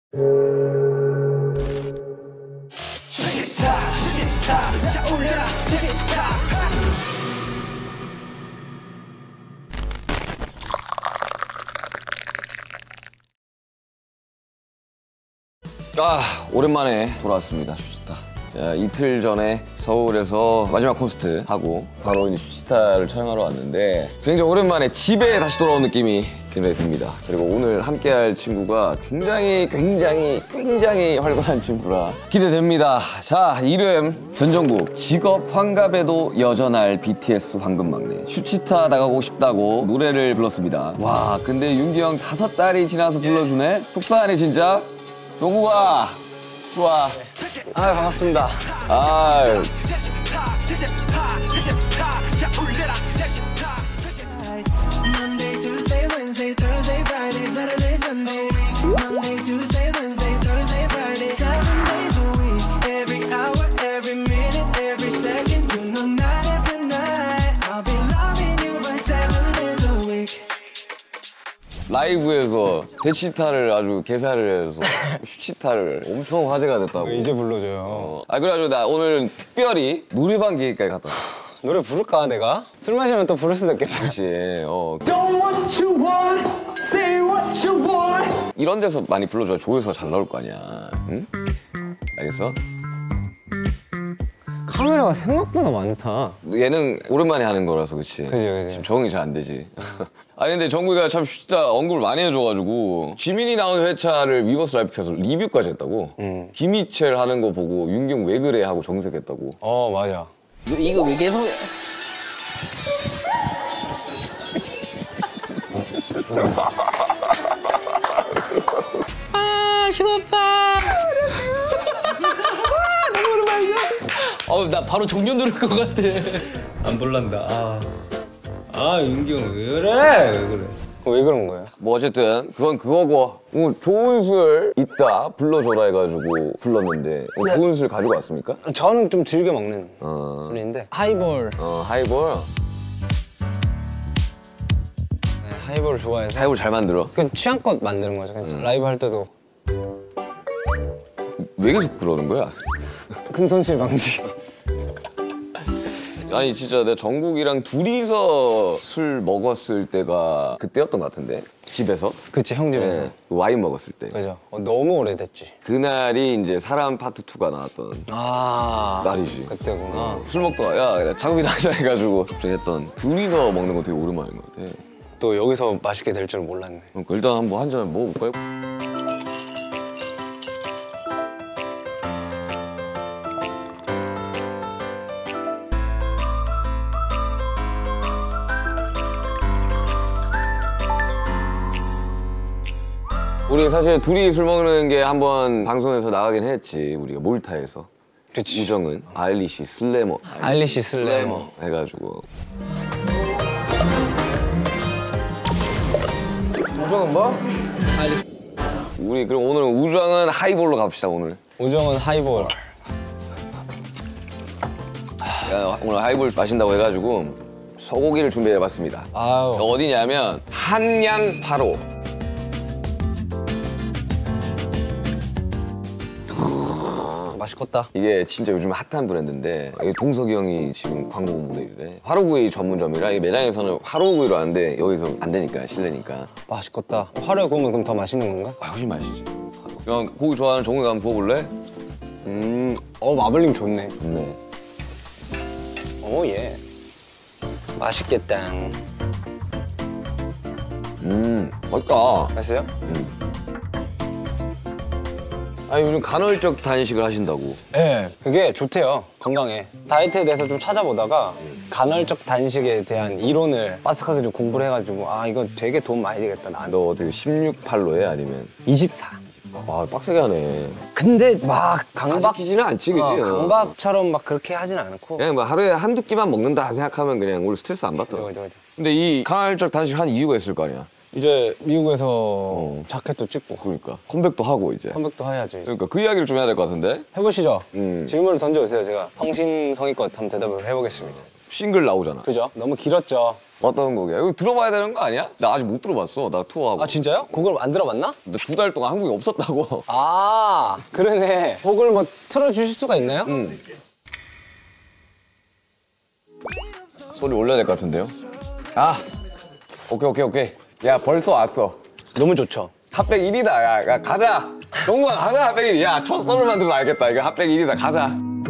오랜만에 돌아왔습니다. 슈치타. 자, 이틀 전에 서울에서 마지막 콘서트 하고 바로 이제 슈치타를 촬영하러 왔는데 굉장히 오랜만에 집에 다시 돌아온 느낌이 굉장히 듭니다. 그리고 오늘 함께할 친구가 굉장히 활발한 친구라 기대됩니다. 자, 이름 전정국. 직업 환갑에도 여전할 BTS 황금막내. 슈치타 나가고 싶다고 노래를 불렀습니다. 와, 근데 윤기 형 5달이 지나서 불러주네? 속상하네 진짜. 정국아, 좋아. 아, 반갑습니다. 아유. 라이브에서 대치타를 아주 개사를 해서 슈치타를 엄청 화제가 됐다고. 이제 불러줘요. 그래가지고 나 오늘 특별히 노래방 계획까지 갔다 왔어. 노래 부를까 내가? 술 마시면 또 부를 수도 있겠다. 그렇지. Don't what you want, say what you want. 이런 데서 많이 불러줘야 조회수가 잘 나올 거 아니야. 응? 알겠어? 카메라가 생각보다 많다. 얘는 오랜만에 하는 거라서 그치? 그지. 지금 적응이 잘 안 되지. 아니 근데 정국이가 참 진짜 언급을 많이 해줘가지고 지민이 나오는 회차를 위버스 라이브 켜서 리뷰까지 했다고. 김희철 하는 거 보고 윤경 왜 그래 하고 정색했다고. 맞아. 이거 왜 계속 슈오빠 너무 오랜만이야. 나 바로 종료 누를 것 같아. 안 불란다. 윤기 형 왜 그래? 왜 그런 거야? 뭐 어쨌든 그건 그거고 오늘 좋은 술 있다 불러줘라 해가지고 불렀는데 오늘 좋은 술 가지고 왔습니까? 저는 좀 즐겨 먹는 술인데 하이볼. 하이볼. 네, 하이볼을 좋아해서. 하이볼 잘 만들어. 그냥 취향껏 만드는 거죠. 그냥 라이브 할 때도 왜 계속 그러는 거야? 큰 손실 방지. 아니 진짜 내가 정국이랑 둘이서 술 먹었을 때가 그때였던 것 같은데 집에서. 그치, 형 집에서. 네, 와인 먹었을 때. 그죠. 너무 오래됐지. 그날이 이제 사람 파트 2가 나왔던 날이지. 그때구나. 술 먹다가 야 작업이나 하자 해가지고 갑자기 했던 둘이서 먹는 거 되게 오랜만인 것 같아. 또 여기서 맛있게 될 줄 몰랐네. 그러니까 일단 한번 한 잔 먹어볼까요? 우리 사실 둘이 술 먹는 게 한번 방송에서 나가긴 했지. 우리가 몰타에서. 그치. 우정은 아일리시 슬래머. 아일리시 슬래머. 해가지고. 우정은 뭐? 우리 그럼 오늘 우정은 하이볼로 갑시다 오늘. 우정은 하이볼. 오늘 하이볼 마신다고 해가지고 소고기를 준비해봤습니다. 아유. 어디냐면 한양 8호. 맛있겠다. 이게 진짜 요즘 핫한 브랜드인데 여기 동석이 형이 지금 광고 모델이래. 화로구이 전문점이라 이 매장에서는 화로구이로 하는데 여기서 안 되니까 실내니까. 맛있겠다. 화로에 구우면 그럼 더 맛있는 건가? 훨씬 맛있지. 그냥 고기 좋아하는 정우가 한번 구워볼래? 마블링 좋네. 네. 예. 맛있겠다. 맛있다. 맛있어요? 아니 요즘 간헐적 단식을 하신다고. 네, 그게 좋대요. 건강에. 다이어트에 대해서 좀 찾아보다가 간헐적 단식에 대한 이론을 빠삭하게 좀 공부를 해가지고 이거 되게 도움 많이 되겠다, 나한테. 너 어떻게 16팔로 해? 아니면? 24. 빡세게 하네. 근데 막 강박 시키지는 않지, 그지? 강박처럼 막 그렇게 하진 않고. 그냥 뭐 하루에 한두 끼만 먹는다 생각하면 그냥 오늘 스트레스 안 받더라. 그죠. 근데 이 간헐적 단식 한 이유가 있을 거 아니야? 이제 미국에서 자켓도 찍고 그러니까 컴백도 하고 이제. 컴백도 해야지. 그러니까 그 이야기를 좀 해야 될 것 같은데. 해보시죠. 질문을 던져오세요. 제가 성심성의껏 한번 대답을 해보겠습니다. 싱글 나오잖아. 그죠? 너무 길었죠. 어떤 곡이야? 이거 들어봐야 되는 거 아니야? 나 아직 못 들어봤어. 나 투어하고. 아 진짜요? 그걸 안 들어봤나? 나 2달 동안 한국에 없었다고. 아 그러네. 곡을 뭐 틀어주실 수가 있나요? 소리 올려야 될 것 같은데요? 아, 오케이. 야, 벌써 왔어. 너무 좋죠. 핫백 1이다. 야, 가자. 동구야, 가자, 핫백 1. 야, 첫 소리만 들으면 알겠다. 이거 핫백 1이다. 가자.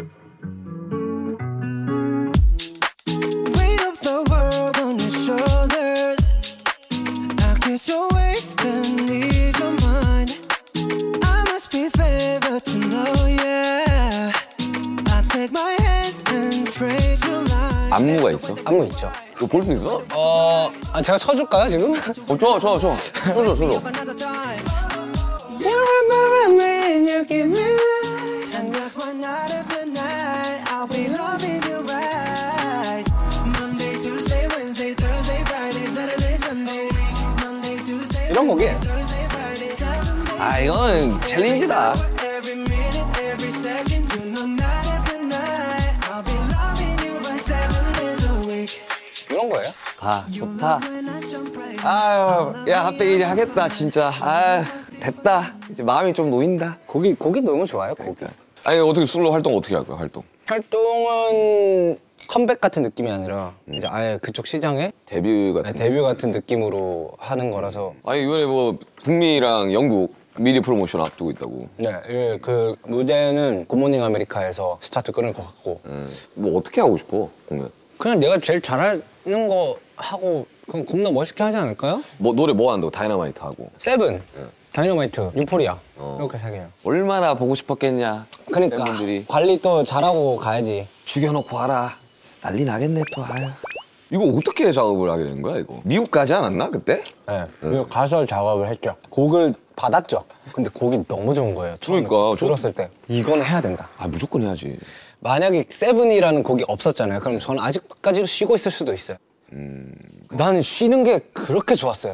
Weight of the world on your shoulders. I guess you're wasting ease your mind. I must be favored to know, yeah. I take my hands and trace your lines. 안무가 있어? 안무 있죠. 이거 볼 수 있어? 아 제가 쳐줄까요 지금? 좋아. 줘줘. Another time. You remember when you give me life, and that's why night after night I'll be loving you right. Monday, Tuesday, Wednesday, Thursday, Friday, Saturday, Sunday. Monday, Tuesday, 이런 곡이에요. Thursday, Friday, 7 days. 아, 이거는 챌린지다. Every minute, every second, you know night after night I'll be loving you by 7 days a week. 이런 거예요? 다 좋다. When I jump right 아유, 야, 핫백 1이 하겠다, 진짜. 아유, 됐다. 이제 마음이 좀 놓인다. 곡이 너무 좋아요. 곡이. 아니, 어떻게 솔로 활동 어떻게 할 거야, 활동? 활동은 컴백 같은 느낌이 아니라 이제 아예 그쪽 시장에 데뷔 같은. 데뷔 같은 느낌으로 하는 거라서. 아니, 이번에 뭐, 북미랑 영국 미리 프로모션 앞두고 있다고. 네, 그 무대는 굿모닝 아메리카에서 스타트 끊을 것 같고 뭐, 어떻게 하고 싶어, 공연? 그냥 내가 제일 잘하는 거 하고 그럼 겁나 멋있게 하지 않을까요? 뭐, 노래 뭐 한다고? 다이너마이트 하고. 세븐, 다이너마이트, 유포리아 이렇게 세 개요. 얼마나 보고 싶었겠냐. 그러니까 팬분들이. 관리 또 잘하고 가야지. 죽여놓고 와라. 난리 나겠네, 또. 아유. 이거 어떻게 작업을 하게 된 거야, 이거? 미국 가지 않았나, 그때? 네, 미국 가서 작업을 했죠. 곡을 받았죠. 근데 곡이 너무 좋은 거예요. 처음에 그러니까, 들었을 때 이건 해야 된다. 아, 무조건 해야지. 만약에 세븐이라는 곡이 없었잖아요. 그럼 저는 아직까지도 쉬고 있을 수도 있어요. 나는 쉬는 게 그렇게 좋았어요.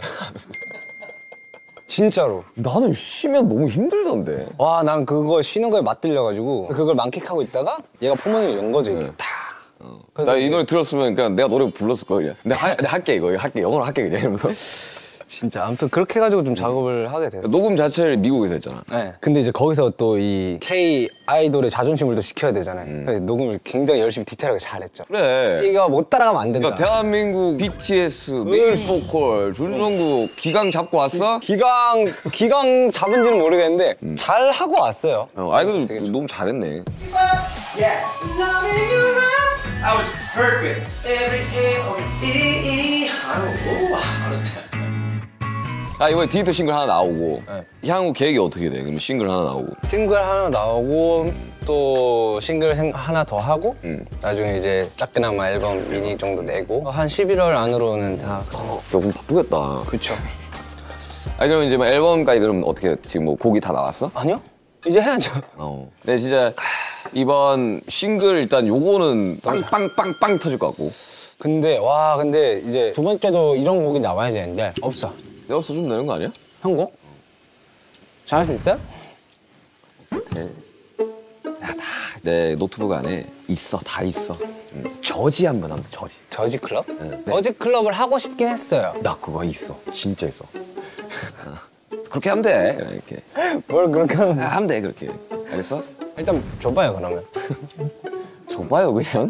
진짜로. 나는 쉬면 너무 힘들던데. 와, 난 그거 쉬는 거에 맛들려가지고 그걸 만끽하고 있다가 얘가 포문을 연 거지. 이렇게 다. 그래서 나 이 노래 들었으면 그냥 내가 노래 불렀을 거야. 그냥. 내가 할게, 이거 할게. 영어로 할게, 그냥 이러면서. 진짜 아무튼 그렇게 해가지고 좀 작업을 하게 됐어요. 녹음 자체를 미국에서 했잖아. 네. 근데 이제 거기서 또 이 K 아이돌의 자존심을 또 지켜야 되잖아요. 그래서 녹음을 굉장히 열심히 디테일하게 잘했죠. 그래. 이거 못 따라가면 안 된다. 그러니까 대한민국 BTS 메인 보컬 준성국 기강 잡고 왔어? 기강 잡은지는 모르겠는데 잘 하고 왔어요. 아이 그래도 너무 잘했네. Yeah. Loving you right. I was perfect. Every A or E. 아 이번에 디지털 싱글 하나 나오고 향후 계획이 어떻게 돼? 그럼 싱글 하나 나오고. 싱글 하나 나오고 또 싱글 하나 더 하고 나중에 이제 작게나마 앨범 미니 정도 내고 한 11월 안으로는 다. 조금 바쁘겠다. 그쵸. 아니 그럼 이제 뭐 앨범까지 그럼 어떻게 지금 뭐 곡이 다 나왔어? 아니요? 이제 해야죠. 근데 진짜 이번 싱글 일단 요거는 빵빵빵빵 터질 것 같고. 근데 이제 두 번째도 이런 곡이 나와야 되는데 없어. 내가 써주면 되는 거 아니야? 형곡? 잘할 수 있어요? 내 노트북 안에 있어, 다 있어. 저지 한번 하면 저지. 저지 클럽? 네. 저지 클럽을 하고 싶긴 했어요. 나 그거 있어, 진짜 있어. 그렇게 하면 돼, 이렇게. 뭘 그렇게 하면 하면 돼, 그렇게. 알겠어? 일단 줘봐요 그러면. 줘봐요, 그냥.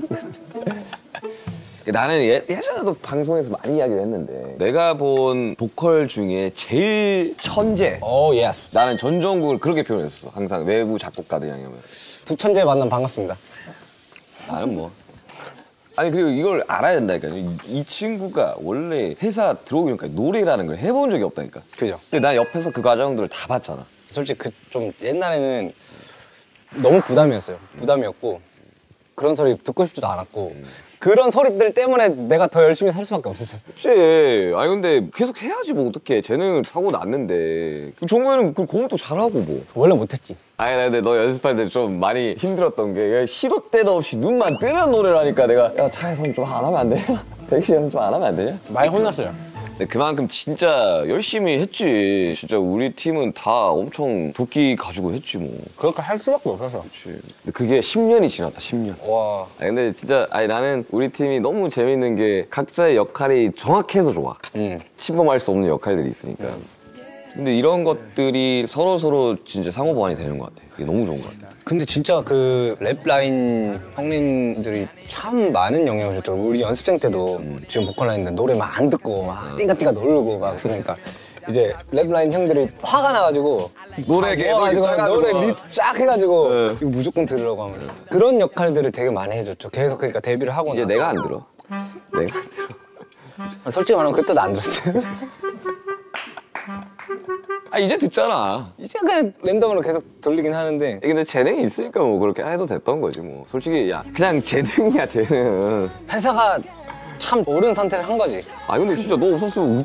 나는 예전에도 방송에서 많이 이야기를 했는데 내가 본 보컬 중에 제일 천재. 오 예스. 나는 전종국을 그렇게 표현했어. 항상 외부 작곡가들이랑 하면. 두 천재 만남 반갑습니다. 나는 뭐. 아니 그리고 이걸 알아야 된다니까요. 이 친구가 원래 회사 들어오기 전까지 노래라는 걸 해본 적이 없다니까. 그죠. 근데 나 옆에서 그 과정들을 다 봤잖아. 솔직히 그 좀 옛날에는 너무 부담이었어요. 부담이었고 그런 소리 듣고 싶지도 않았고 그런 소리들 때문에 내가 더 열심히 살 수밖에 없었어요. 그치. 아니 근데 계속 해야지 뭐 어떡해. 재능을 타고 났는데. 종호는 그 공부도 잘하고 뭐. 원래 못했지. 아니 근데 너 연습할 때 좀 많이 힘들었던 게 시도 때도 없이 눈만 뜨면 노래를 하니까 내가 야 차에서 좀 안 하면 안 되냐? 대기실에서 좀 안 하면 안 되냐? 많이 혼났어요. 근데 그만큼 진짜 열심히 했지. 진짜 우리 팀은 다 엄청 도끼 가지고 했지 뭐. 그렇게 할 수밖에 없어서. 그치. 근데 그게 10년이 지났다. 10년. 와. 아니, 근데 진짜 나는 우리 팀이 너무 재밌는 게 각자의 역할이 정확해서 좋아. 침범할 수 없는 역할들이 있으니까. 근데 이런 것들이 서로 진짜 상호 보완이 되는 것 같아. 그게 너무 좋은 것 같아. 근데 진짜 그 랩라인 형님들이 참 많은 영향을 줬죠. 우리 연습생 때도 지금 보컬 라인인데 노래만 안 듣고 막 띵가띵가 놀고 막 그러니까 이제 랩라인 형들이 화가 나가지고 노래 모아가지고 짜가지고. 노래 리트 쫙 해가지고 이거 무조건 들으라고 하면 그런 역할들을 되게 많이 해줬죠. 계속 그러니까 데뷔를 하고 이제 나서 내가 안 들어. 내가 안 들어. 솔직히 말하면 그때도 안 들었어요. 이제 듣잖아. 이제 그냥 랜덤으로 계속 돌리긴 하는데 근데 재능이 있으니까 뭐 그렇게 해도 됐던 거지 뭐. 솔직히 야 그냥 재능이야 재능. 회사가 참 옳은 선택을 한 거지. 근데 진짜 너 없었으면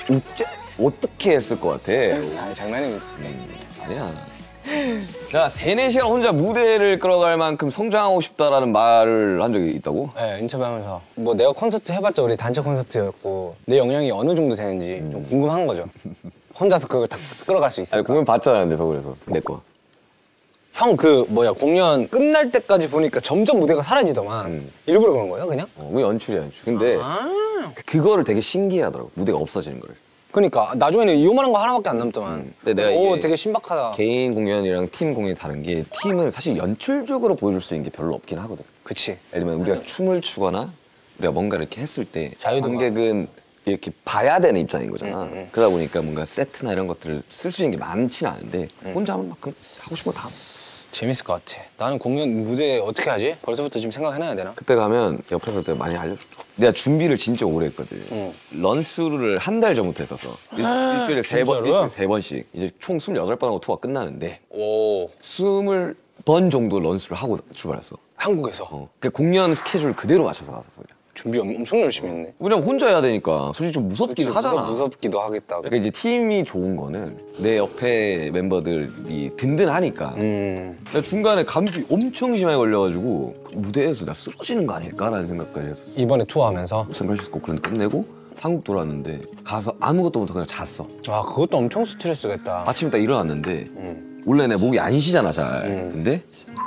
어떻게 했을 것 같아? 아 장난입니다. 아니야. 야 3-4시간 혼자 무대를 끌어갈 만큼 성장하고 싶다라는 말을 한 적이 있다고? 네, 인터뷰하면서 뭐 내가 콘서트 해봤자 우리 단체 콘서트였고 내 역량이 어느 정도 되는지 좀 궁금한 거죠. 혼자서 그걸 다 끌어갈 수 있을까? 공연 봤잖아 근데 서울에서 내 거. 형 그 뭐야 공연 끝날 때까지 보니까 점점 무대가 사라지더만 일부러 그런 거예요 그냥? 그게 연출이야 연출. 근데 그거를 되게 신기해하더라고. 무대가 없어지는 거를. 그러니까 나중에는 요만한 거 하나밖에 안 남더만. 근데 내가 오 이게 되게 신박하다. 개인 공연이랑 팀 공연이 다른 게 팀은 사실 연출적으로 보여줄 수 있는 게 별로 없긴 하거든. 그치. 예를 들면 우리가 춤을 추거나 우리가 뭔가 이렇게 했을 때 자유도 관객은 이렇게 봐야 되는 입장인 거잖아. 그러다 보니까 뭔가 세트나 이런 것들을 쓸 수 있는 게 많지는 않은데 혼자 하면 막 그럼 하고 싶은 거 다 하고. 재밌을 것 같아. 나는 공연 무대 어떻게 하지? 벌써부터 지금 생각해놔야 되나? 그때 가면 옆에서 내가 많이 알려줄게. 내가 준비를 진짜 오래 했거든. 런스루를 한 달 전부터 했었어. 일주일에 진짜로요? 세 번씩. 이제 총 28번 하고 투어가 끝나는데 오 20번 정도 런스를 하고 출발했어. 한국에서 그 공연 스케줄 그대로 맞춰서 갔었어. 준비 엄청 열심히 했네. 왜냐면 혼자 해야 되니까 솔직히 좀 무섭긴 그치, 하잖아. 무섭기도 하겠다. 그러니까 이제 팀이 좋은 거는 내 옆에 멤버들이 든든하니까. 나 중간에 감기 엄청 심하게 걸려가지고 무대에서 나 쓰러지는 거 아닐까라는 생각까지 했었어. 이번에 투어하면서 샌프란시스코 그런데 끝내고 한국 돌아왔는데 가서 아무것도 못하고 그냥 잤어. 와 그것도 엄청 스트레스겠다. 아침에 딱 일어났는데 원래 내 목이 안 쉬잖아 잘. 근데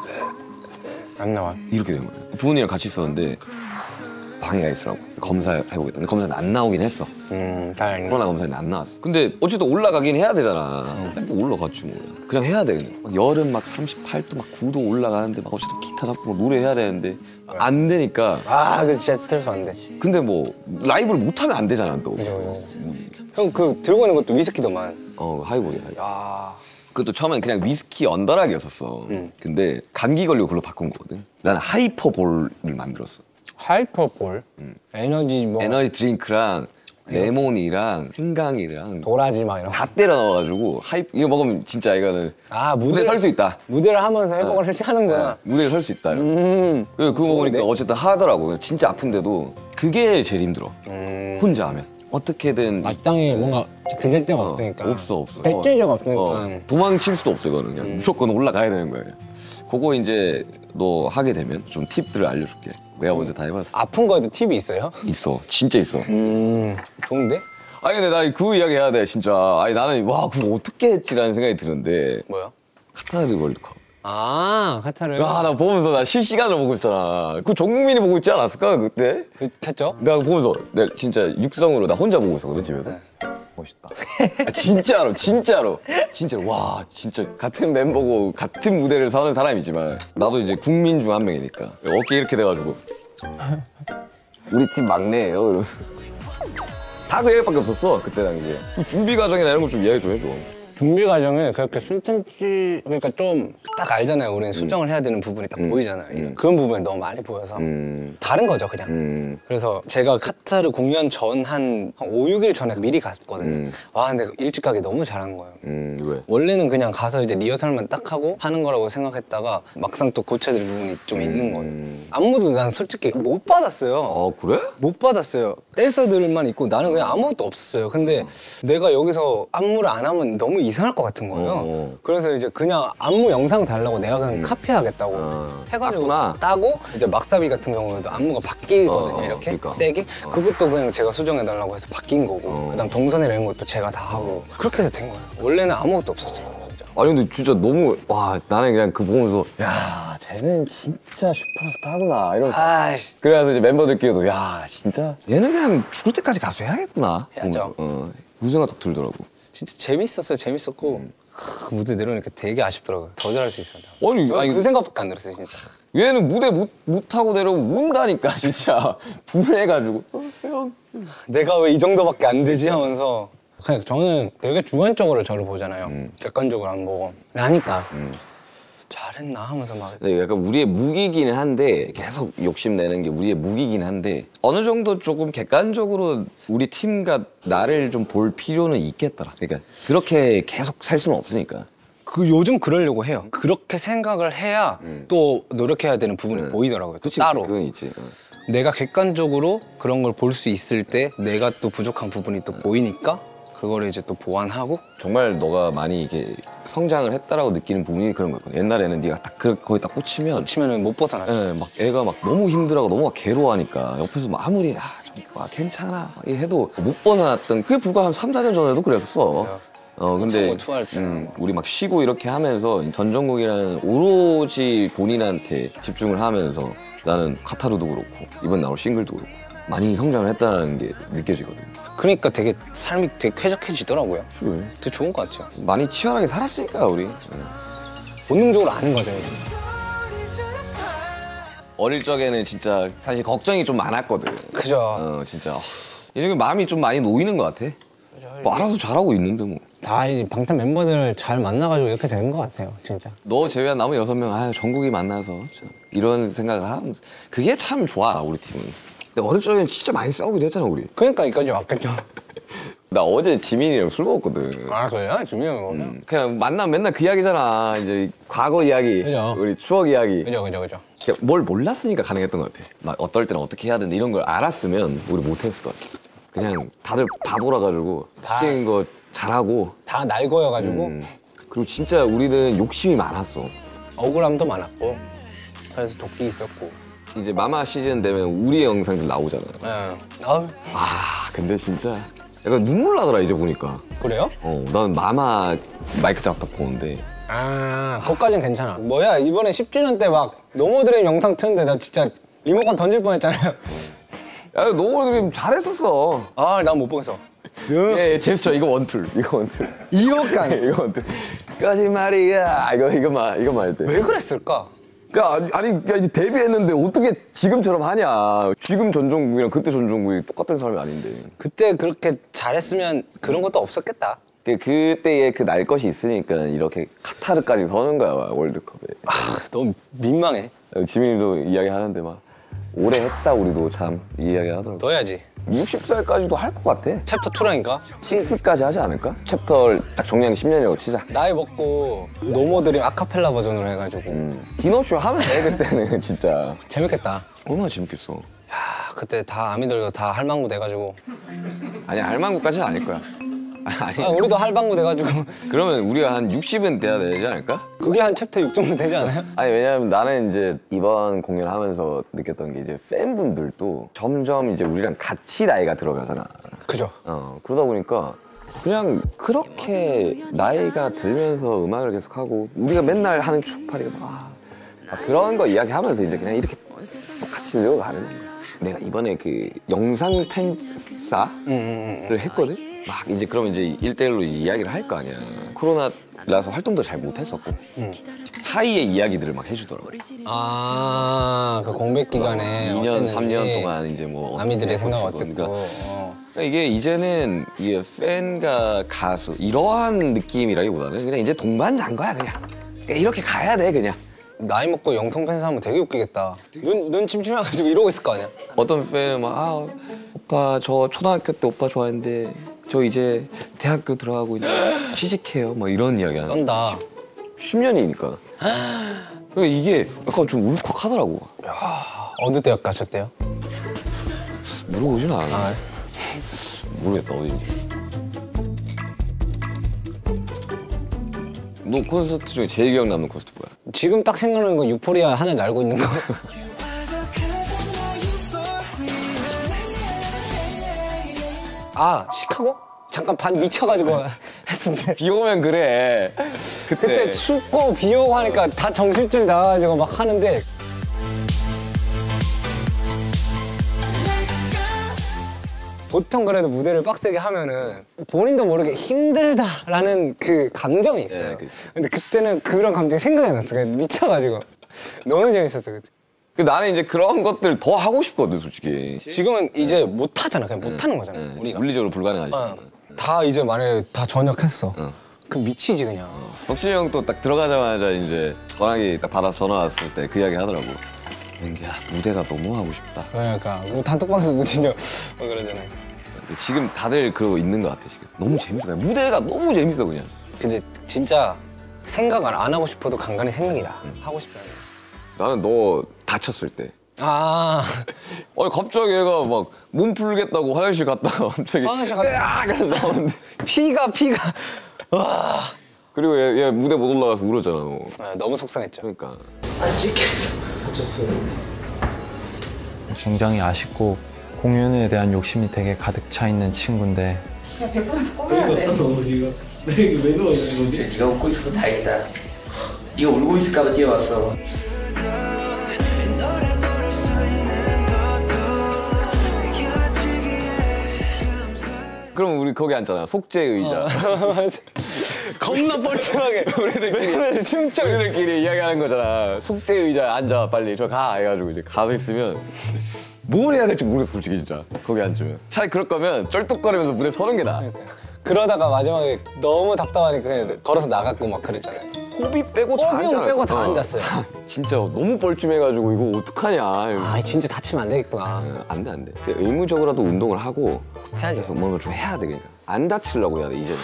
안 나와. 이렇게 된 거야. 부모님이랑 같이 있었는데 방해가 있으라고 검사해보겠다. 근데 검사는 안 나오긴 했어. 다행이네. 코로나 검사는 안 나왔어. 근데 어쨌든 올라가긴 해야 되잖아. 뭐 올라갔지 뭐. 그냥 해야 돼 그냥. 막 여름 막 38도 막 9도 올라가는데 막 어쨌든 기타 잡고 노래해야 되는데 안 되니까. 아 그 진짜 스트레스 안 돼. 근데 뭐 라이브를 못하면 안 되잖아 또. 형 그 들고 있는 것도 위스키더만. 하이볼이야. 아 그것도 처음엔 그냥 위스키 언더락이었었어. 근데 감기 걸리고 그걸로 바꾼 거거든. 나는 하이퍼볼을 만들었어. 하이퍼볼. 에너지 뭐 에너지 드링크랑 레몬이랑 생강이랑 도라지 막 이런 거. 다 때려 넣어가지고 이거 먹으면 진짜 이거는 아 무대 설 수 있다. 무대를 하면서 회복을 하는구나. 무대에 설 수 있다. 그거 먹으니까 어쨌든 하더라고. 진짜 아픈데도 그게 제일 힘들어. 혼자 하면 어떻게든 마땅히 뭔가 그럴 데가 없으니까. 없어. 배째제가 없으니까. 도망칠 수도 없어 이거는 그냥 무조건 올라가야 되는 거예요. 그거 이제 너 하게 되면 좀 팁들을 알려줄게. 내가 먼저 다 해봤어. 아픈 거에도 팁이 있어요? 있어. 진짜 있어. 좋은데? 아니 근데 나 그 이야기 해야 돼 진짜. 아니 나는 와 그거 어떻게 했지라는 생각이 드는데 뭐야? 카타르 월드컵. 아 카타르. 나 보면서 나 실시간으로 보고 있잖아. 그 전국민이 보고 있지 않았을까 그때? 했죠? 내가 보면서 내가 진짜 육성으로 나 혼자 보고 있었거든 집에서. 멋있다. 진짜로 와 진짜 같은 멤버고 같은 무대를 서는 사람이지만 나도 이제 국민 중 한 명이니까 어깨 이렇게 돼가지고 우리 팀 막내예요. 이러면서. 다 그 얘기밖에 없었어 그때 당시에. 준비 과정이나 이런 거 좀 이야기 좀 해줘. 준비 과정에 그렇게 순탄치 그러니까 좀 딱 알잖아요. 우리는 수정을 해야 되는 부분이 딱 보이잖아요. 그런 부분이 너무 많이 보여서 다른 거죠 그냥. 그래서 제가 카타르 공연 전 한 5, 6일 전에 미리 갔거든요. 와 근데 일찍 가기 너무 잘한 거예요. 왜? 원래는 그냥 가서 이제 리허설만 딱 하고 하는 거라고 생각했다가 막상 또 고쳐야 될 부분이 좀 있는 거예요. 안무도 난 솔직히 못 받았어요. 그래? 못 받았어요. 댄서들만 있고 나는 그냥 아무것도 없었어요. 근데 내가 여기서 안무를 안 하면 너무 이상할 것 같은 거예요. 어. 그래서 이제 그냥 안무 영상 달라고 내가 그냥 카피하겠다고 해가지고 땄구나. 따고 이제 막사비 같은 경우에도 안무가 바뀌거든요. 이렇게 그러니까. 세게. 그것도 그냥 제가 수정해달라고 해서 바뀐 거고 그다음 동선이랑 이런 것도 제가 다 하고 그렇게 해서 된 거예요. 원래는 아무것도 없었어요. 진짜. 아니 근데 진짜 너무 와 나는 그냥 그 보면서 야 쟤는 진짜 슈퍼스타구나 이런. 아이씨. 그래서 이제 멤버들끼리도 야 진짜 얘는 그냥 죽을 때까지 가수 해야겠구나. 해야죠. 그 생각 딱 들더라고. 진짜 재밌었어요. 재밌었고 무대 내려오니까 되게 아쉽더라고요. 더 잘할 수 있었다. 아니 그 생각밖에 안 들었어요, 진짜. 얘는 무대 못 하고 내려오고 운다니까 진짜 분해가지고. 내가 왜 이 정도밖에 안 되지 하면서 그냥 저는 되게 주관적으로 저를 보잖아요. 객관적으로 안 보고 나니까 잘했나 하면서 막 근데 약간 우리의 무기긴 한데 계속 욕심내는 게 우리의 무기긴 한데 어느 정도 조금 객관적으로 우리 팀과 나를 좀 볼 필요는 있겠더라. 그러니까 그렇게 계속 살 수는 없으니까. 그 요즘 그러려고 해요. 그렇게 생각을 해야 또 노력해야 되는 부분이 보이더라고요. 또 그치, 따로. 그건 있지. 내가 객관적으로 그런 걸 볼 수 있을 때 내가 또 부족한 부분이 또 보이니까 그거를 이제 또 보완하고 정말 너가 많이 이게 성장을 했다라고 느끼는 부분이 그런 거였거든. 옛날에는 네가 딱 거기 딱 꽂히면 치면은 못 벗어나죠. 예, 막 애가 막 너무 힘들어하고 너무 막 괴로워하니까 옆에서 막 아무리 괜찮아 막 해도 못 벗어났던 그게 불과 한 3, 4년 전에도 그랬었어. 근데 처음 투어할 때는. 우리 막 쉬고 이렇게 하면서 전정국이라는 오로지 본인한테 집중을 하면서 나는 카타르도 그렇고 이번 나올 싱글도 그렇고 많이 성장을 했다는 게 느껴지거든. 그러니까 되게 삶이 되게 쾌적해지더라고요. 그래. 되게 좋은 것 같아요. 많이 치열하게 살았으니까 우리. 본능적으로 아는 거죠. 이제. 어릴 적에는 진짜 사실 걱정이 좀 많았거든. 그죠. 진짜 이제 마음이 좀 많이 놓이는 것 같아. 뭐 알아서 잘하고 있는데 뭐. 다 이 방탄 멤버들을 잘 만나가지고 이렇게 된 것 같아요, 진짜. 너 제외한 나머지 6명 전국이 만나서 이런 생각을 하면 그게 참 좋아 우리 팀은. 근데 어릴 적에는 진짜 많이 싸우기도 했잖아 우리. 그러니까 이까지 왔겠죠. 나 어제 지민이랑 술 먹었거든. 아 그래요? 지민이 형. 그냥 만나면 맨날 그 이야기잖아. 이제 과거 이야기, 그죠. 우리 추억 이야기. 그죠. 그냥 뭘 몰랐으니까 가능했던 것 같아. 막 어떨 때는 어떻게 해야 되는데 이런 걸 알았으면 우리 못했을 것 같아. 그냥 다들 바보라 가지고 시키는 거 잘하고. 다 날거여가지고 그리고 진짜 우리는 욕심이 많았어. 억울함도 많았고 그래서 도끼 있었고. 이제 마마 시즌 되면 우리의 영상들 나오잖아. 네. 아유. 근데 진짜 약간 눈물 나더라 이제 보니까. 그래요? 난 마마 마이크 잡다 보는데 그것까진 괜찮아. 뭐야 이번에 10주년 때 막 노모드림 영상 트는데 나 진짜 리모컨 던질 뻔했잖아요. 야 너무 잘했었어. 난 못 보겠어. 예, 제스처 이거 원툴. 이거까지. 이거 원툴. 거짓말이야. 이거만 할 때. 왜 그랬을까? 그러니까 아니 이제 데뷔했는데 어떻게 지금처럼 하냐. 지금 전종국이랑 그때 전종국이 똑같은 사람이 아닌데. 그때 그렇게 잘했으면 그런 것도 없었겠다. 그때의 그 날 것이 있으니까 이렇게 카타르까지 서는 거야 월드컵에. 너무 민망해. 지민이도 이야기하는데 막 오래 했다 우리도 참 이야기 하더라고. 너 해야지. 60살까지도 할 것 같아. 챕터 2라니까? 6까지 하지 않을까? 챕터를 딱 정리한 10년이라고 치자. 나이 먹고 노모드림 아카펠라 버전으로 해가지고 디너쇼 하면 돼 그때는 진짜. 재밌겠다. 얼마나 재밌겠어. 그때 다 아미들도 다 할망구 돼가지고 아니 할망구까지는 아닐 거야. 아니 우리도 할망구 돼가지고 그러면 우리가 한 60은 돼야 되지 않을까? 그게 한 챕터 6 정도 되지 않아요? 아니 왜냐면 나는 이제 이번 공연하면서 느꼈던 게 이제 팬분들도 점점 이제 우리랑 같이 나이가 들어가잖아. 그죠. 그러다 보니까 그냥 그렇게 나이가 들면서 음악을 계속하고 우리가 맨날 하는 초파리 막 그런 거 이야기하면서 이제 그냥 이렇게 똑같이 늘어가는 거야. 내가 이번에 그 영상 팬사를 했거든? 막 이제 그러면 이제 1대1로 이야기를 할 거 아니야. 코로나라서 활동도 잘 못했었고 사이의 이야기들을 막 해주더라고. 그 공백 기간에 2년, 3년 동안 이제 뭐 아미들의 생각 어떻게 어땠고. 그러니까 이게 이제는 이게 팬과 가수 이러한 느낌이라기보다는 그냥 이제 동반자인 거야 그냥 이렇게 가야 돼 그냥. 나이 먹고 영통 팬사 하면 되게 웃기겠다. 눈 침침해가지고 이러고 있을 거 아니야? 어떤 팬은 막 오빠 저 초등학교 때 오빠 좋아했는데 저 이제 대학교 들어가고 이제 취직해요 막 이런 이야기 하는. 쩐다. 10년이니까. 그러니까 이게 약간 좀 울컥하더라고. 어느 대학 가셨대요? 물어보지는 않아. 모르겠다 어딘지. 너 콘서트 중에 제일 기억 남는 콘서트 뭐야? 지금 딱 생각나는 건 유포리아 하나 날고 있는 거. 아, 시카고? 잠깐 반 미쳐가지고 했었는데. 비 오면 그래. 그때 춥고 비 오고 하니까 다 정신줄 나와가지고 막 하는데. 보통 그래도 무대를 빡세게 하면은 본인도 모르게 힘들다라는 그 감정이 있어요. 네, 그치. 근데 그때는 그런 감정이 생각이 안 났어. 그냥 미쳐가지고. 너무 재밌었어, 그때. 나는 이제 그런 것들 더 하고 싶거든, 솔직히. 지금은 이제 못 하잖아. 그냥 못 하는 거잖아. 네, 우리가. 물리적으로 불가능하지. 다 이제 만약에 다 전역했어. 그럼 미치지 그냥. 석진이 형 또 딱 들어가자마자 이제 전화기 딱 받아서 전화 왔을 때 그 이야기 하더라고. 은기야, 무대가 너무 하고 싶다. 그러니까 뭐 단톡방에서도 진짜 그러잖아요. 지금 다들 그러고 있는 것 같아, 지금. 너무 재밌어. 그냥 무대가 너무 재밌어, 그냥. 근데 진짜 생각 안 하고 싶어도 간간히 생각이 나. 하고 싶다는. 나는 너 다쳤을 때. 아, 아니 갑자기 얘가 막 몸 풀겠다고 화장실 갔다가 갑자기 화장실 갔다. 그래서 나오는데 피가. 와. 그리고 얘 무대 못 올라가서 울었잖아 너. 아, 너무 속상했죠. 그러니까 안 찍혔어. 다쳤어. 굉장히 아쉽고 공연에 대한 욕심이 되게 가득 차 있는 친구인데 그냥 100%에서 꼬매야 돼. 네가 웃고 있어서 다행이다. 네가 울고 있을까봐 뛰어왔어. 그럼 우리 거기 앉잖아 속죄 의자. 겁나 뻘쭘하게. 우리들끼리 춤춰. 우리들끼리 이야기하는 거잖아. 속죄 의자 앉아 빨리 저 가 해가지고 이제 가서 있으면 뭘 해야 될지 모르겠어 솔직히 진짜 거기 앉으면. 차라리 그럴 거면 쩔뚝거리면서 무대 서는 게 나아. 그러다가 마지막에 너무 답답하니까 그냥 걸어서 나갔고 막 그랬잖아요. 호비 빼고 다 호비 앉잖아. 빼고 다 앉았어요. 진짜 너무 뻘쭘해가지고 이거 어떡하냐. 아, 진짜 다치면 안 되겠구나. 안 돼, 안 돼. 의무적으로라도 운동을 하고 해야지. 그래서 뭔가 좀 해야 돼, 그러니까. 안 다치려고 해야 돼, 이제는.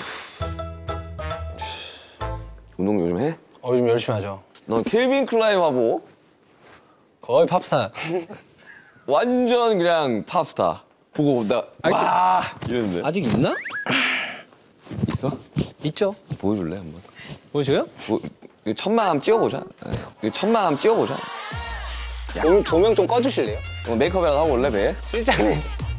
운동 요즘 해? 요즘 열심히 하죠. 넌 켈빈 클라인 하고 거의 팝스타. 완전 그냥 팝스타. 보고 와 이러는데. 아직 있나? 있어? 있죠. 보여줄래, 한번? 보여줘요? 이거 천만 한번 찍어보자. 이거 천만 한번 찍어보자. 조명 좀 꺼주실래요? 메이크업이라도 하고 올래, 배? 실장님.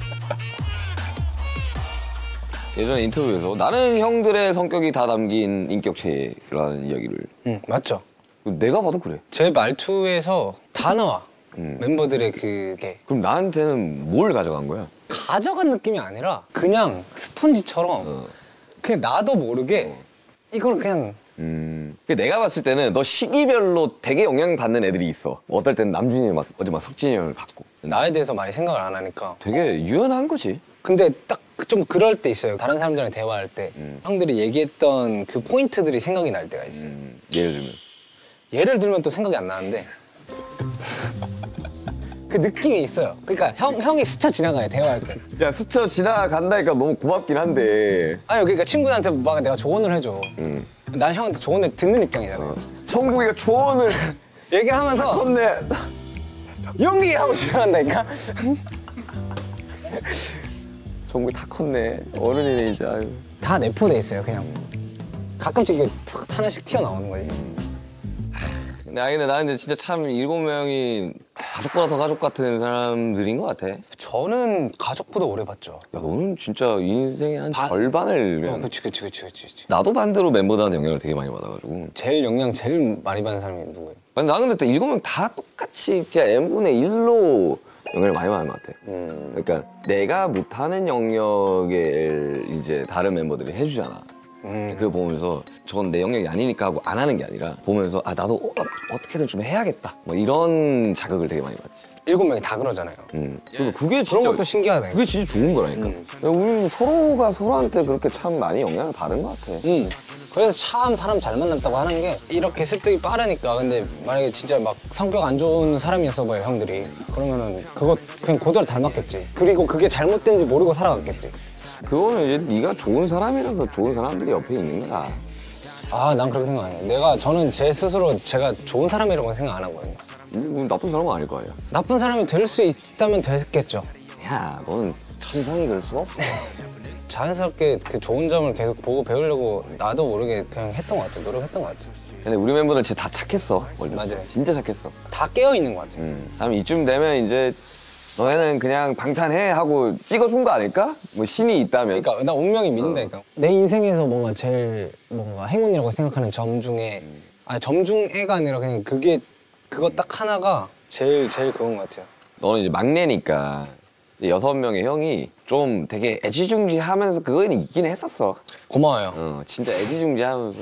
예전에 인터뷰에서 나는 형들의 성격이 다 담긴 인격체라는 이야기를. 응, 맞죠. 내가 봐도 그래. 제 말투에서 다 나와. 멤버들의 그게. 그럼 나한테는 뭘 가져간 거야? 가져간 느낌이 아니라 그냥 스펀지처럼 그냥 나도 모르게 이걸 그냥 내가 봤을 때는 너 시기별로 되게 영향받는 애들이 있어. 어떨 때는 남준이 막 어디 막 석진이 형을 받고. 나에 대해서 많이 생각을 안 하니까. 되게 유연한 거지. 근데 딱 좀 그럴 때 있어요. 다른 사람들이랑 대화할 때 형들이 얘기했던 그 포인트들이 생각이 날 때가 있어요. 예를 들면. 예를 들면 또 생각이 안 나는데 그 느낌이 있어요. 그러니까 형이 스쳐 지나가요, 대화할 때. 야, 스쳐 지나간다니까 너무 고맙긴 한데. 아니, 그러니까 친구들한테 막 내가 조언을 해줘. 난 형한테 조언을 듣는 입장이잖아요. 청국이가 조언을 얘기를 하면서 컸네. 용기 하고 지나간다니까. 청국이 다 컸네. 어른이네 이제. 아유. 다 내포돼 있어요, 그냥. 가끔씩 이게 탁 하나씩 튀어나오는 거지. 근데 나는 진짜 참 7명이 가족보다 더 가족 같은 사람들인 것 같아. 야, 저는 가족보다 오래 봤죠. 너는 진짜 인생의 한 절반을 그냥. 그치. 나도 반대로 멤버들한테 영향을 되게 많이 받아가지고. 제일 영향 제일 많이 받는 사람이 누구예요? 아니, 나는 근데 7명 다 똑같이 진짜 n분의 1로 영향을 많이 받는 것 같아. 그러니까 내가 못하는 영역을 이제 다른 멤버들이 해주잖아. 그걸 보면서 저건 내 영역이 아니니까 하고 안 하는 게 아니라 보면서 아 나도 어떻게든 좀 해야겠다 뭐 이런 자극을 되게 많이 받지. 7명이 다 그러잖아요. 그리고 그게 진짜 그런 것도 신기하다. 그게 진짜 좋은 거라니까. 우리 서로가 서로한테 그렇게 참 많이 영향을 받은 것 같아. 그래서 참 사람 잘 만났다고 하는 게 이렇게 습득이 빠르니까. 근데 만약에 진짜 막 성격 안 좋은 사람이었어 봐요, 형들이. 그러면은 그거 그냥 그대로 닮았겠지. 그리고 그게 잘못된지 모르고 살아갔겠지. 그거는 이제 네가 좋은 사람이라서 좋은 사람들이 옆에 있는 거야. 아, 난 그렇게 생각 안 해요. 저는 제 스스로 제가 좋은 사람이라고 생각 안 하거든요. 나쁜 사람은 아닐 거 아니야. 나쁜 사람이 될 수 있다면 됐겠죠. 야, 너는 천성이 그럴 수가 없어. 자연스럽게 그 좋은 점을 계속 보고 배우려고 나도 모르게 그냥 했던 것 같아. 노력했던 것 같아. 근데 우리 멤버들 진짜 다 착했어. 원래. 맞아요. 진짜 착했어. 다 깨어 있는 것 같아. 다음 이쯤 되면 이제 너네는 그냥 방탄해 하고 찍어준 거 아닐까? 뭐 신이 있다면. 그러니까 나 운명이 믿는다니까. 내 인생에서 뭔가 제일 뭔가 행운이라고 생각하는 점 중에 아니 점 중에가 아니라 그냥 그거 딱 하나가 제일 그건 것 같아요. 너는 이제 막내니까 이제 6명의 형이 좀 되게 애지중지하면서 그거는 있긴 했었어. 고마워요. 진짜 애지중지하면서.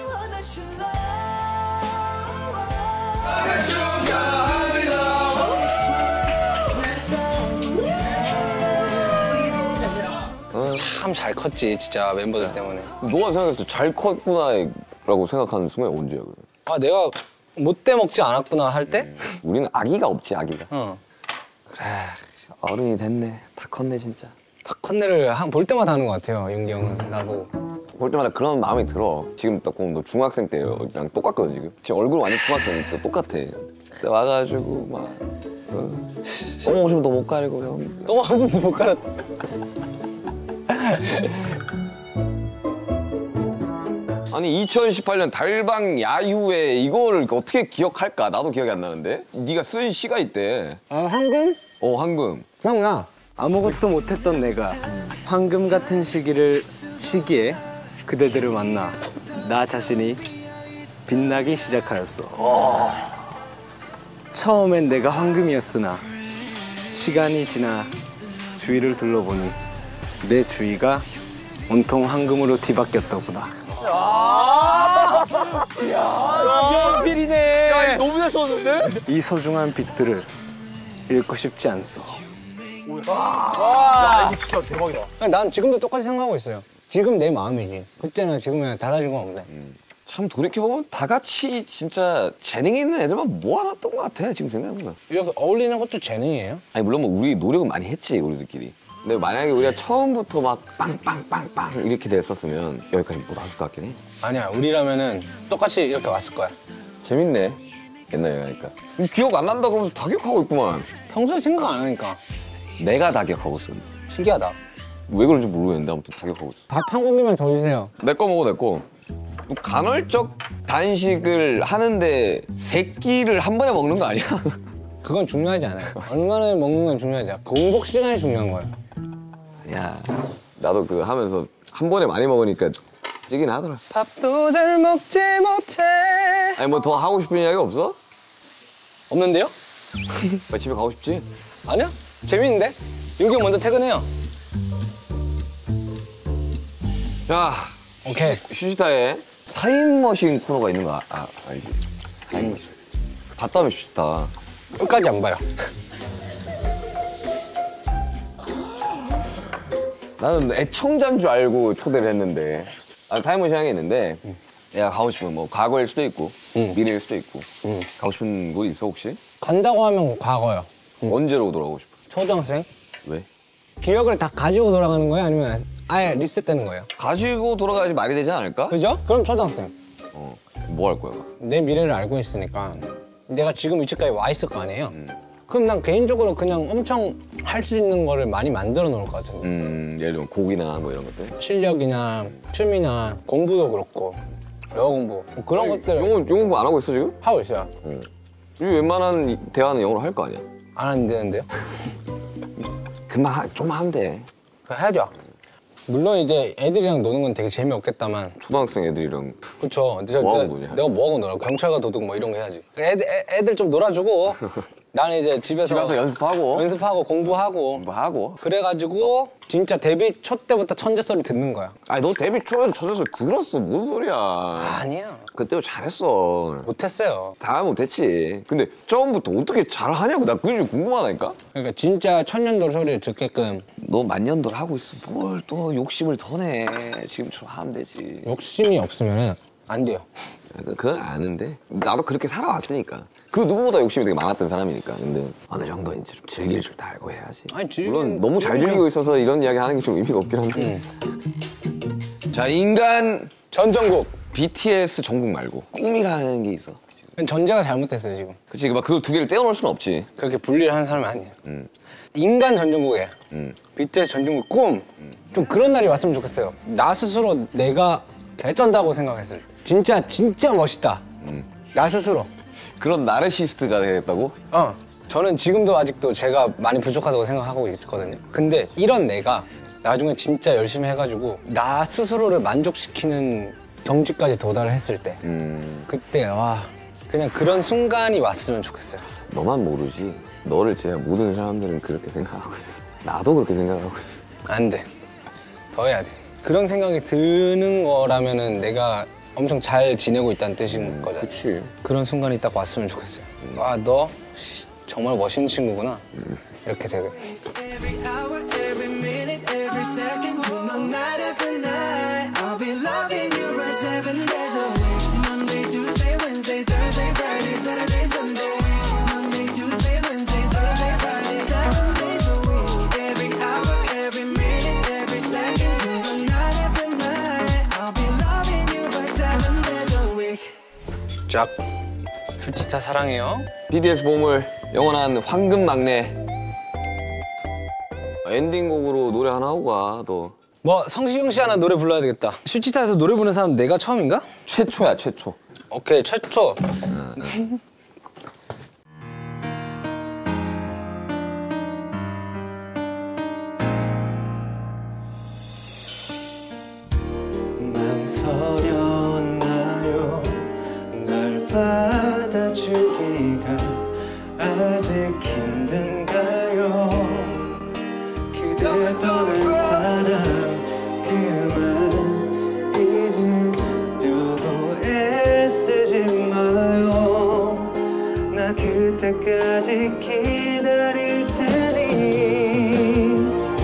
참 잘 컸지 진짜 멤버들 때문에. 너가 생각했을 때 잘 컸구나라고 생각하는 순간이 언제야? 그래? 아 내가 못돼 먹지 않았구나 할 때? 우리는 아기가 없지, 아기가. 그래 어른이 됐네. 다 컸네 진짜. 다 컨네를 볼 때마다 하는 것 같아요 용기 형은 나보고. 볼 때마다 그런 마음이 들어. 지금 딱 보면 너 중학생 때랑 똑같거든 지금. 지금 얼굴 완전 중학생 때 똑같아. 그때 와가지고 막 똥오줌도 못 가리고 형. 똥오줌도 못 갈았다. 아니 2018년 달방 야유회 이거를 어떻게 기억할까? 나도 기억이 안 나는데. 네가 쓴 시가 있대. 아 황금? 황금. 형아 아무것도 못했던 내가 황금 같은 시기에 그대들을 만나 나 자신이 빛나기 시작하였어. 처음엔 내가 황금이었으나 시간이 지나 주위를 둘러보니 내 주위가 온통 황금으로 뒤바뀌었더구나. 명필이네. 야, 너무 잘 썼는데? 이 소중한 빛들을 잃고 싶지 않소. 야, 이거 진짜 대박이다. 난 지금도 똑같이 생각하고 있어요. 지금 내 마음이지. 그때나 지금이나 달라진 건 없네. 참 돌이켜보면 다 같이 진짜 재능 있는 애들만 모아놨던 것 같아 지금 생각해보면. 이렇게 어울리는 것도 재능이에요? 아니 물론 뭐 우리 노력은 많이 했지 우리들끼리. 근데 만약에 우리가 처음부터 막 빵빵빵빵 이렇게 됐었으면 여기까지 못 왔을 것 같긴 해. 아니야, 우리라면은 똑같이 이렇게 왔을 거야. 재밌네 옛날에 가니까. 기억 안 난다 그러면서 다 기억하고 있구만. 평소에 생각 안 하니까. 내가 다 기억하고 있어. 신기하다. 왜 그런지 모르겠는데 아무튼 다 기억하고 있어. 밥 한 공기만 더 주세요. 내 거 먹어 내 거. 간헐적 단식을 하는데 세 끼를 한 번에 먹는 거 아니야? 그건 중요하지 않아요. 얼마나 먹는 건 중요하지 않아. 공복 시간이 중요한 거야. 야 나도 그 하면서 한 번에 많이 먹으니까 찌긴 하더라. 밥도 잘 먹지 못해. 아니 뭐 더 하고 싶은 이야기 없어? 없는데요? 나 집에 가고 싶지? 아니야? 재밌는데? 윤기 형 먼저 퇴근해요. 자 오케이. 휴지타에 타임머신 코너가 있는 거 알지? 타임머신. 봤다며 휴지타. 끝까지 안 봐요. 나는 애청자인 줄 알고 초대를 했는데 타임머신 향이 있는데 내가 가고 싶으면 뭐 과거일 수도 있고 미래일 수도 있고 가고 싶은 곳 있어 혹시? 간다고 하면 과거요. 언제로 돌아가고 싶어? 초등학생? 왜? 기억을 다 가지고 돌아가는 거예요? 아니면 아예 리셋되는 거예요? 가지고 돌아가야지 말이 되지 않을까? 그죠? 그럼 초등학생. 뭐 할 거야? 내 미래를 알고 있으니까 내가 지금 위치까지 와 있을 거 아니에요? 그럼 난 개인적으로 그냥 엄청 할 수 있는 거를 많이 만들어 놓을 것 같은데. 예를 들면 곡이나 뭐 이런 것들. 실력이나 춤이나 공부도 그렇고 영어 공부 뭐 그런 것들 영어 공부 안 하고 있어 지금? 하고 있어요. 이 웬만한 대화는 영어로 할 거 아니야? 안 하면 되는데요? 금방 좀 하면 돼. 그거 해야죠. 물론 이제 애들이랑 노는 건 되게 재미없겠다만 초등학생 애들이랑 그쵸. 뭐 하고 노냐? 내가 뭐하고 놀아? 경찰과 도둑 뭐 이런 거 해야지. 애들 좀 놀아주고 나는 이제 집에서 집 가서 연습하고 공부하고 뭐 하고. 그래가지고 진짜 데뷔 초 때부터 천재 소리 듣는 거야. 아니 너 데뷔 초에도 저저서 들었어. 뭔 소리야. 아니야. 그때부터 잘했어. 못했어요. 다 못했지. 근데 처음부터 어떻게 잘하냐고 나 그게 좀 궁금하다니까? 그러니까 진짜 천년돌 소리를 듣게끔. 너 만년도를 하고 있어. 뭘 또 욕심을 더 내. 지금처럼 하면 되지. 욕심이 없으면 안 돼요. 그건 아는데 나도 그렇게 살아왔으니까 그 누구보다 욕심이 되게 많았던 사람이니까. 근데 어느 정도 이제 좀 즐길 줄 다 알고 해야지. 아니, 물론 너무 잘 즐기고 있어서 이런 이야기 하는 게 좀 의미가 없긴 한데. 자 인간 전정국. BTS 전국 말고 꿈이라는 게 있어. 전제가 잘못됐어요 지금. 그치, 막 그걸 두 개를 떼어놓을 수는 없지. 그렇게 분리를 하는 사람이 아니에요. 인간 전종국에 BTS 전종국 꿈. 좀 그런 날이 왔으면 좋겠어요. 나 스스로 내가 개쩐다고 생각했을 때 진짜 멋있다. 나 스스로. 그런 나르시스트가 되겠다고? 저는 지금도 아직도 제가 많이 부족하다고 생각하고 있거든요. 근데 이런 내가 나중에 진짜 열심히 해가지고 나 스스로를 만족시키는 경지까지 도달을 했을 때 그때 와 그냥 그런 순간이 왔으면 좋겠어요. 너만 모르지. 너를 제외한 모든 사람들은 그렇게 생각하고 있어. 나도 그렇게 생각하고 있어. 안 돼. 더 해야 돼. 그런 생각이 드는 거라면은 내가 엄청 잘 지내고 있다는 뜻인 거잖아. 그치. 그런 순간이 딱 왔으면 좋겠어요. 아, 너 정말 멋있는 친구구나. 이렇게 되게. Every hour, every minute, every second, you know, night after night, I'll be loving you right 7 days a week. Monday, Tuesday, Wednesday, Thursday, Friday, Saturday, Sunday. Monday, Tuesday, Wednesday, Thursday, Friday, 7 days a week. Every hour, every minute, every second, you know, night after night, I'll be loving you right 7 days a week. 쫙. 술치타 사랑해요. BTS 보물 영원한 황금 막내. 엔딩곡으로 노래 하나 하고 가. 또 뭐 성시경 씨 하나 노래 불러야 되겠다. 술치타에서 노래 부르는 사람 내가 처음인가? 최초야, 최초. 오케이, 최초. 망설였나요? 날 받아주기가 아직 힘든가요? 그대 떠난 사람 그만 잊으려고 애쓰지 마요. 나 그때까지 기다릴 테니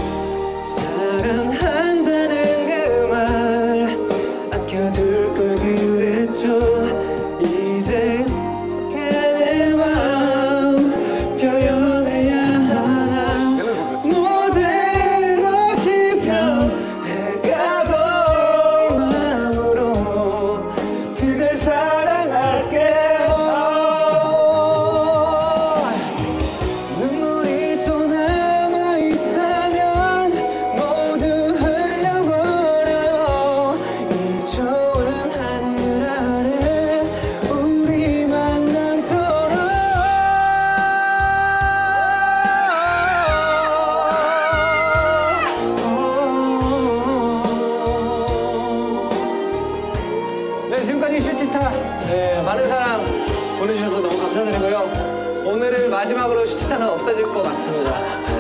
사랑한다는 그 말 아껴둘 걸 그랬죠. 이제 그대 마음 표현해야 하나. 모든 것이 변해가도 이 마음으로 그댈 사랑할게요. 눈물이 또 남아있다면 모두 흘려버려요. 이 좋은 하늘 아래 우리만 남도록. 네, 지금까지 슈치타. 네, 많은 사랑 보내주셔서 너무 감사드리고요. 오늘을 마지막으로 슈치타는 없어질 것 같습니다.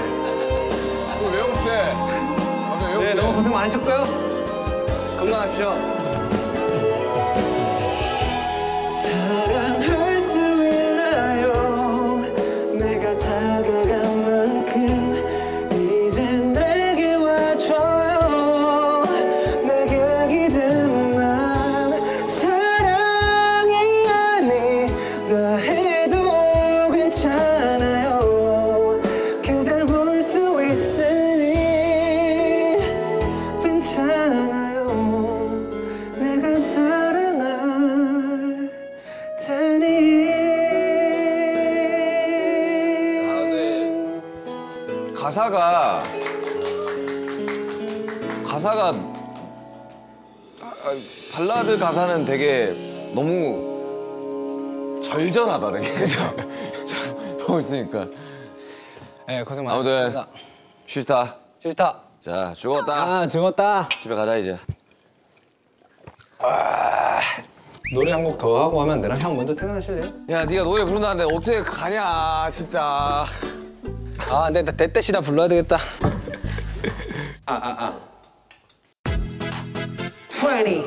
왜 없애? 네, 너무 고생 많으셨고요. 건강하십시오. 사랑할 수 있나요? 내가 다가간 만큼 이제 내게 와줘요. 내게 기대만 사랑이 아니라 해도 괜찮아요. 그댈 볼 수 있으니 괜찮아요. 내가 사랑할 테니. 가사가 발라드 가사는 되게 너무 절절하다, 되게. 그죠? 보고 있으니까. 네, 고생 아무튼 많으셨습니다. 슈타. 슈치타. 자, 죽었다. 아, 즐거웠다. 집에 가자 이제. 노래 한 곡 더 하고 하면 안 되나? 형 먼저 퇴근하실래요? 야, 네가 노래 부른다는데 어떻게 가냐, 진짜. 아, 근데 나 대때시나 불러야 되겠다. 20,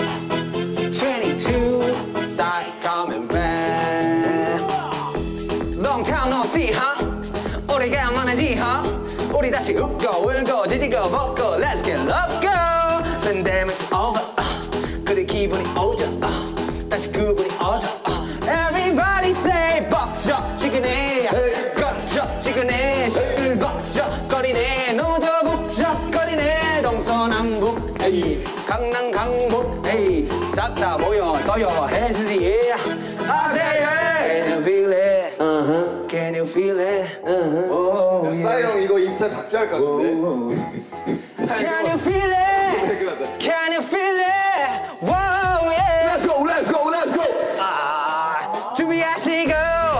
22, side coming back. Long time no see, huh? 오래가 많아지, huh? 우리 다시 웃고 울고 지지고 먹고 Let's get loco. Pandemic's over. 그래 기분이 오죠. 다시 그분이 오죠. Everybody say 벅적지근해, 벅적지근해, 시끌벅적거리네, 너도 북적거리네. 동서남북, 에이, 강남 강북, 에이, 싹 다 모여 떠요 해수지에. 아세 스타일 박자할 것 같은데. Can you feel it? Can you feel it? Wow, yeah. Let's go, let's go, let's go. 준비하시고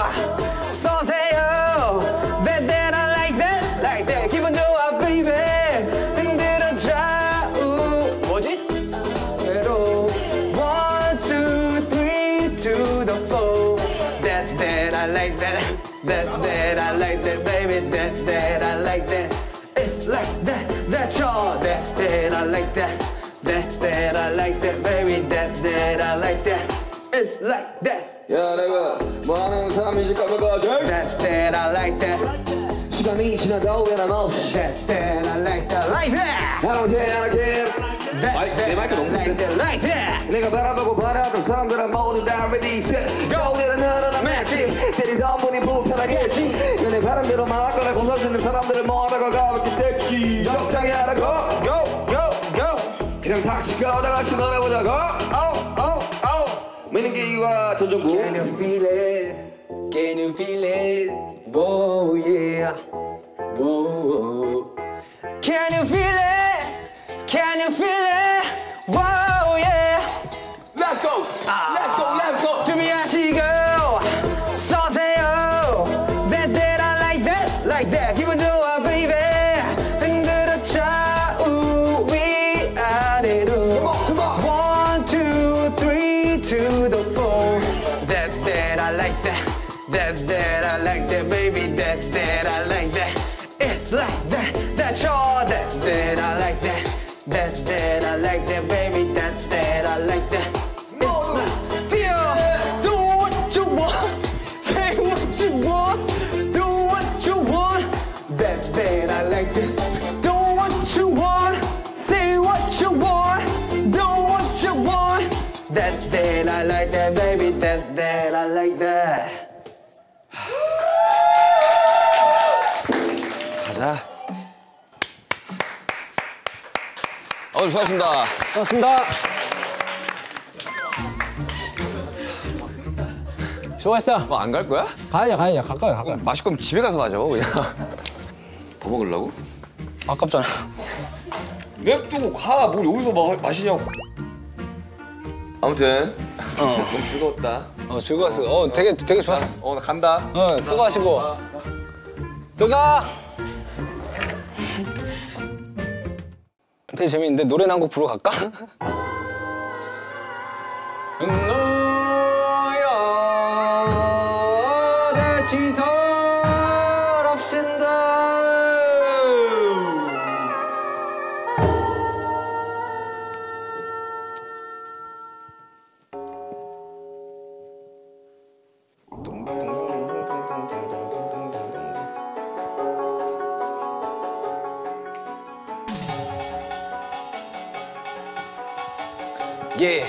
쏘세요. That I like that. 기분 좋아, baby. 흔들어줘. 뭐지? 그대로 1, 2, 3 to the 4. That I like that. That I like that, baby. That I like that. It's like that. That's all. That I like that. That I like that, baby. That I like that. It's like that. 야, 내가 뭐하는 사람인지 까먹어줘. That I like that. 시간이 지나도 when I'm out. That I like that. Like that. I don't care, I don't care. 내 마이크 너무 like that. Like that. 내가 바라보고 바라던 사람들은 모두 다 ready set. Go 내는 너는 matching. 때린 전분이 불편하겠지. 내 바람대로 말할 거라 고사주는 사람들은 뭐하다가 가볍게 됐지. 적당히 하라고. Go, go, go. 그냥 닥치 걸어가 신어내보자고. 민기와 전정부. Can you feel it? Can you feel it? Whoa, yeah. Whoa. Can you feel it? Can you feel it? Whoa, yeah. Let's go. Let's go. Let's go. 준비하시고 쏘세요. That I like that. Like that. 기분 좋아, baby. 흔들어줘 위아래로. Come on. 1, 2, 3 to the 4. That I like that. That I like that, baby. That I like that. It's like that. That's all. That I like that. That I like that, baby. That I like that. It's like yeah. Do what you want. Say what you want. Do what you want. That I like that. Do what you want. Say what you want. Do what you want. That I like that, baby. That I like that. 가자. 수고하셨습니다. 고맙습니다. 수고했어. 뭐 안 갈 거야? 가야지. 가까이. 마실 거면 집에 가서 마셔 그냥. 더 먹으려고? 아깝잖아. 냅두고 가. 뭘 여기서 마시냐고. 아무튼 너무 즐거웠다. 즐거웠어. 되게 좋았어. 나 간다. 수고하시고. 들어가. 되게 재밌는데 노래나 한 곡 부르고 갈까? 예.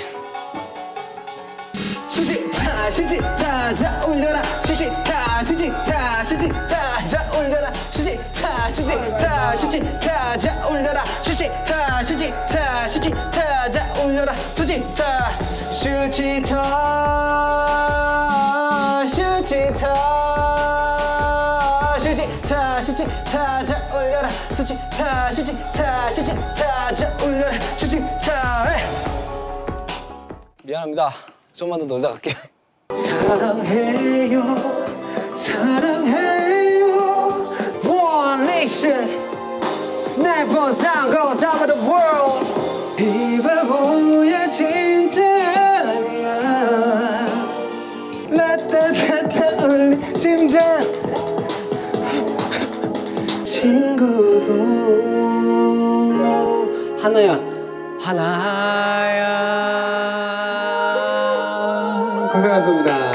수지타 자 올려라 수지타 자 올려라 수지타 자 올려라 수지타 자 올려라 수지타 자 올려라 수지타 자 올려라 수지타. 미안합니다. 좀만 더 놀다 갈게요. 사랑해요 One nation Sniper sound goes over the world 이 바보야 진짜 아니야 라따따따 울리 심장 친구도 하나야 고생하셨습니다.